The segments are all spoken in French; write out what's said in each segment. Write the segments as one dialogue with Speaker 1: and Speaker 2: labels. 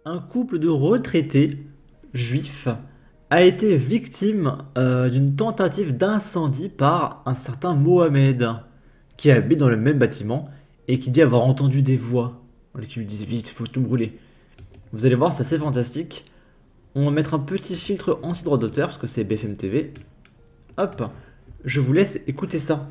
Speaker 1: Un couple de retraités juifs a été victime d'une tentative d'incendie par un certain Mohamed, qui habite dans le même bâtiment et qui dit avoir entendu des voix qui lui disent vite, faut tout brûler. Vous allez voir, c'est assez fantastique. On va mettre un petit filtre anti-droit d'auteur parce que c'est BFM TV. Hop, je vous laisse écouter ça.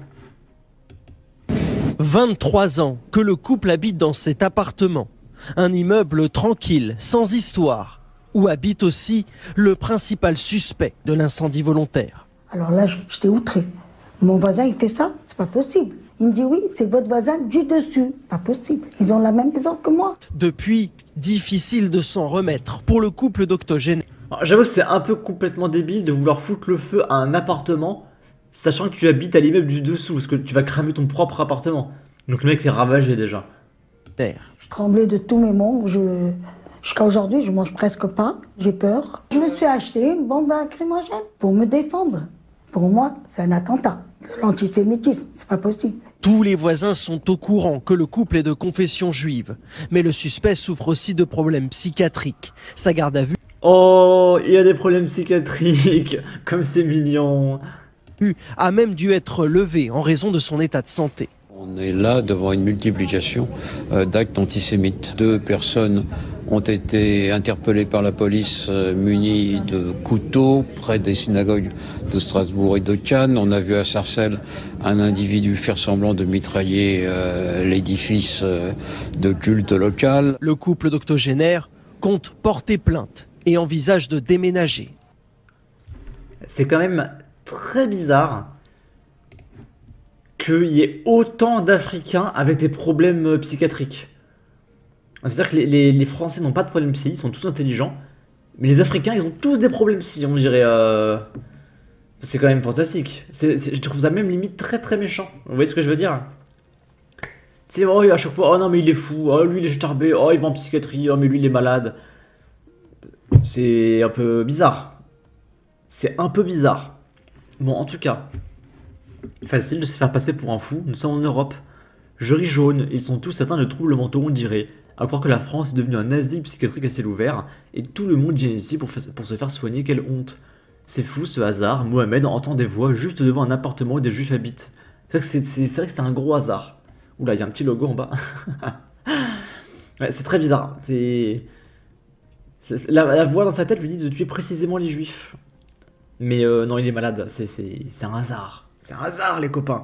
Speaker 2: 23 ans que le couple habite dans cet appartement. Un immeuble tranquille, sans histoire, où habite aussi le principal suspect de l'incendie volontaire.
Speaker 3: Alors là, j'étais outrée. Mon voisin, il fait ça, c'est pas possible. Il me dit oui, c'est votre voisin du dessus. Pas possible, ils ont la même maison que moi.
Speaker 2: Depuis, difficile de s'en remettre pour le couple d'octogénaires.
Speaker 1: J'avoue que c'est un peu complètement débile de vouloir foutre le feu à un appartement, sachant que tu habites à l'immeuble du dessous, parce que tu vas cramer ton propre appartement. Donc le mec est ravagé déjà.
Speaker 3: Je tremblais de tous mes membres. Jusqu'à aujourd'hui, je mange presque pas. J'ai peur. Je me suis acheté une bombe lacrymogène pour me défendre. Pour moi, c'est un attentat. L'antisémitisme, c'est pas possible.
Speaker 2: Tous les voisins sont au courant que le couple est de confession juive. Mais le suspect souffre aussi de problèmes psychiatriques. Sa garde à vue
Speaker 1: Oh, il y a des problèmes psychiatriques, comme c'est mignon.
Speaker 2: a même dû être levée en raison de son état de santé.
Speaker 4: On est là devant une multiplication d'actes antisémites. 2 personnes ont été interpellées par la police munies de couteaux près des synagogues de Strasbourg et de Cannes. On a vu à Sarcelles un individu faire semblant de mitrailler l'édifice de culte local.
Speaker 2: Le couple d'octogénaires compte porter plainte et envisage de déménager.
Speaker 1: C'est quand même très bizarre qu'il y ait autant d'Africains avec des problèmes psychiatriques. C'est-à-dire que les Français n'ont pas de problème psy, ils sont tous intelligents. Mais les Africains, ils ont tous des problèmes psy, on dirait. C'est quand même fantastique. Je trouve ça même limite très très méchant. Vous voyez ce que je veux dire? Tu sais, oh, à chaque fois, oh non mais il est fou, oh lui il est starbé, oh il va en psychiatrie, oh mais lui il est malade. C'est un peu bizarre. C'est un peu bizarre. Bon, en tout cas, facile de se faire passer pour un fou, nous sommes en Europe. Jury jaune, ils sont tous atteints de troubles mentaux, on dirait. À croire que la France est devenue un asile psychiatrique à ciel ouvert, et tout le monde vient ici pour se faire soigner, quelle honte. C'est fou ce hasard, Mohamed entend des voix juste devant un appartement où des juifs habitent. C'est vrai que c'est un gros hasard. Oula, il y a un petit logo en bas. Ouais, c'est très bizarre. La voix dans sa tête lui dit de tuer précisément les juifs. Mais non, il est malade, c'est un hasard. C'est un hasard, les copains.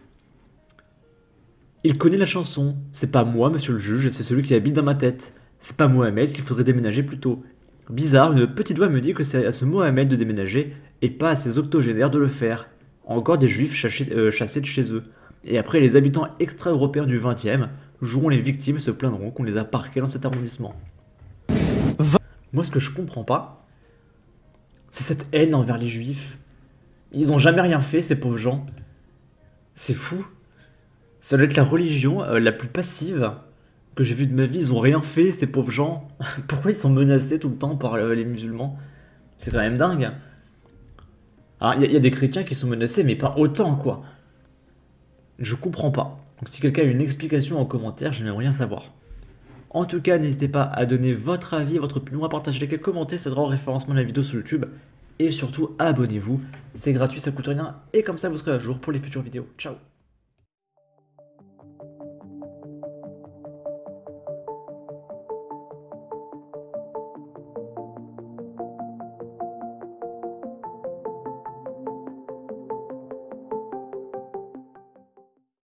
Speaker 1: Il connaît la chanson. C'est pas moi, monsieur le juge, c'est celui qui habite dans ma tête. C'est pas Mohamed qu'il faudrait déménager plus tôt. Bizarre, une petite voix me dit que c'est à ce Mohamed de déménager et pas à ces octogénaires de le faire. Encore des juifs chassés de chez eux. Et après, les habitants extra-européens du 20e joueront les victimes, se plaindront qu'on les a parqués dans cet arrondissement. Moi, ce que je comprends pas, c'est cette haine envers les juifs. Ils ont jamais rien fait, ces pauvres gens. C'est fou. Ça doit être la religion la plus passive que j'ai vue de ma vie. Ils ont rien fait, ces pauvres gens. Pourquoi ils sont menacés tout le temps par les musulmans? C'est quand même dingue. Alors, il y a des chrétiens qui sont menacés, mais pas autant, quoi. Je comprends pas. Donc si quelqu'un a une explication en commentaire, j'aimerais rien savoir. En tout cas, n'hésitez pas à donner votre avis, votre opinion, à partager les commentaires, ça aidera au référencement de la vidéo sur YouTube. Et surtout, abonnez-vous, c'est gratuit, ça coûte rien, et comme ça vous serez à jour pour les futures vidéos. Ciao!